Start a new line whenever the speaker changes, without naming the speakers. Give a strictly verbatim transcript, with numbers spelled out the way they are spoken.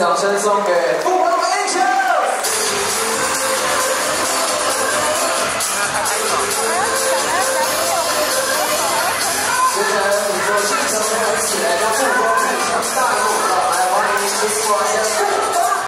掌声送给富邦 Angels。接着，你说新城没有起来，让富邦更强大一步，来欢迎新华。